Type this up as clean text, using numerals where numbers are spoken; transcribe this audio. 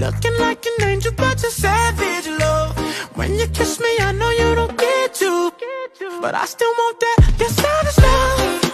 looking like an angel, but you're savage, love. When you kiss me, I know you don't get to, but I still want that, your savage love.